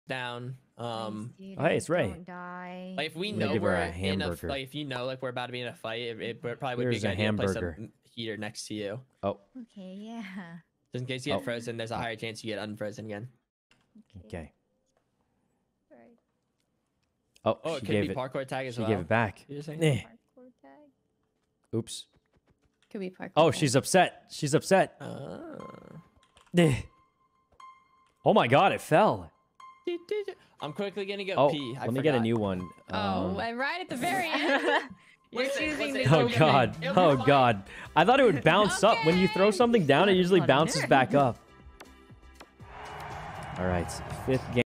down. Please, dude, Oh, hey, it's Ray. Don't die. Like if we I'm know gonna give her we're a in a hamburger. like if you know like we're about to be in a fight, it probably would Here's be a a good idea to place hamburger. a heater next to you. Oh, Okay, yeah. Just in case you Oh. get frozen, there's a higher chance you get unfrozen again. okay. Right. Oh, Oh, it she could gave be it. parkour tag as She well. gave it back. You're saying? Eh. Parkour tag. Oops. Could be parkour. Oh, tag. she's upset. She's upset. Oh. Eh. Oh my God, it fell. I'm quickly gonna go Oh, pee. I let me get a forgot. new one. Oh, and right at the very end. You're Listen, choosing listen, the Oh okay. God. It'll be Oh fine. God. I thought it would bounce up. When you throw something down, it usually bounces back up. All right, 5th game.